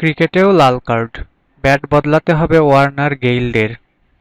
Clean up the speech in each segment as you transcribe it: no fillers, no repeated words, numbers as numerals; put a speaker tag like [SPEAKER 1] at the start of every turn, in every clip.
[SPEAKER 1] ক্রিকেটেও লাল card, bat বদলাতে হবে ওয়ার্নার গেইলদের।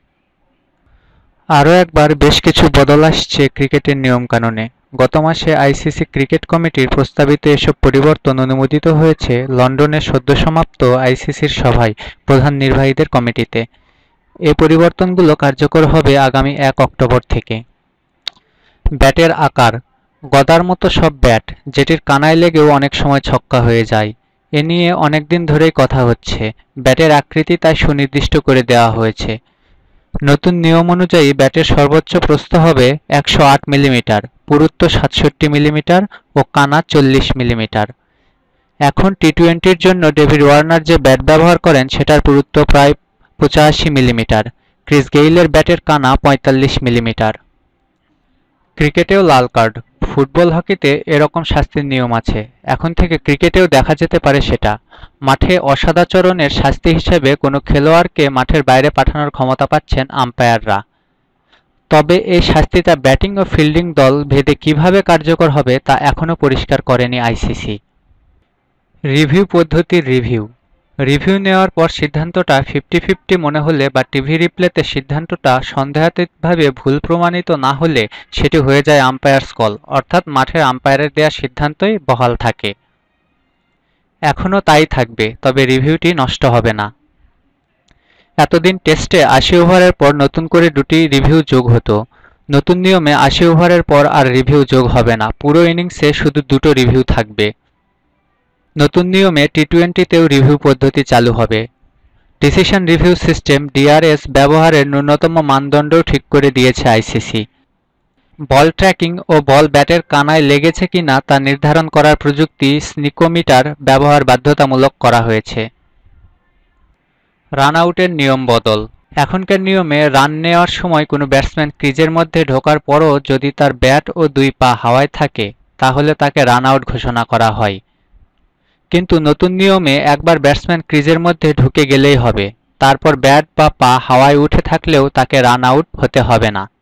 [SPEAKER 1] আরও একবার বেশ কিছু বদল আসছে ক্রিকেটের নিয়মকানুনে। গত মাসে আইসিসি ক্রিকেট কমিটির প্রস্তাবিত এসব পরিবর্তন অনুমোদিত হয়েছে লন্ডনের সদ্যসমাপ্ত আইসিসির সভায় প্রধান নির্বাহীদের কমিটিতে। এ পরিবর্তনগুলো কার্যকর হবে আগামী ১ অক্টোবর থেকে। ব্যাটের আকার, গদার মতো সব ব্যাট, যেটির কানায় লেগেও অনেক সময় ছক্কা হয়ে যায়। এ নিয়ে অনেকদিন ধরেই কথা হচ্ছে। ব্যাটের আকৃতি তাই সুনির্দিষ্ট করে দেওয়া হয়েছে। নতুন নিয়ম অনুযায়ী ব্যাটের সর্বোচ্চ প্রস্থ হবে ১০৮ মিলিমিটার, পুরুত্ব ৬৭ মিলিমিটার ও কানা ৪০ মিলিমিটার। এখন টি-টোয়েন্টির জন্য ডেভিড ওয়ার্নার যে ব্যাট ব্যবহার করেন সেটার পুরুত্ব প্রায় ৮৫ মিলিমিটার। ক্রিস গেইলের ব্যাটের কানা ৪৫ মিলিমিটার। ক্রিকেটেও লাল কার্ড, ফুটবল হকিতে এরকম শাস্তির নিয়ম আছে। এখন থেকে ক্রিকেটেও দেখা যেতে পারে সেটা। মাঠে অসদাচরণের শাস্তি হিসেবে কোনো খেলোয়াড়কে মাঠের বাইরে পাঠানোর ক্ষমতা পাচ্ছেন আম্পায়াররা। তবে এই শাস্তিটা ব্যাটিং ও ফিল্ডিং দল ভেদে কিভাবে কার্যকর হবে তা এখনও পরিষ্কার করেনি আইসিসি। রিভিউ পদ্ধতির রিভিউ নেওয়ার পর সিদ্ধান্তটা 50-50 মনে হলে বা টিভি রিপ্লেতে সিদ্ধান্তটা সন্দেহাতীতভাবে ভুল প্রমাণিত না হলে সেটি হয়ে যায় আম্পায়ার্স কল, অর্থাৎ মাঠের আম্পায়ারের দেওয়া সিদ্ধান্তই বহাল থাকে। এখনও তাই থাকবে, তবে রিভিউটি নষ্ট হবে না। এতদিন টেস্টে ৮০ ওভারের পর নতুন করে দুটি রিভিউ যোগ হতো। নতুন নিয়মে ৮০ ওভারের পর আর রিভিউ যোগ হবে না, পুরো ইনিংসে শুধু দুটো রিভিউ থাকবে। নতুন নিয়মে টি-টোয়েন্টিতেও রিভিউ পদ্ধতি চালু হবে। ডিসিশন রিভিউ সিস্টেম ডিআরএস ব্যবহারের ন্যূনতম মানদণ্ডও ঠিক করে দিয়েছে আইসিসি। বল ট্র্যাকিং ও বল ব্যাটের কানায় লেগেছে কিনা তা নির্ধারণ করার প্রযুক্তি স্নিকোমিটার ব্যবহার বাধ্যতামূলক করা হয়েছে। রান আউটের নিয়ম বদল। এখনকার নিয়মে রান নেওয়ার সময় কোনো ব্যাটসম্যান ক্রিজের মধ্যে ঢোকার পরও যদি তার ব্যাট ও দুই পা হাওয়ায় থাকে তাহলে তাকে রান আউট ঘোষণা করা হয়। কিন্তু নতুন নিয়মে একবার ব্যাটসম্যান ক্রিজের মধ্যে ঢুকে গেলেই হবে, তারপর ব্যাট বা পা হাওয়ায় উঠে থাকলেও তাকে রান আউট হতে হবে না।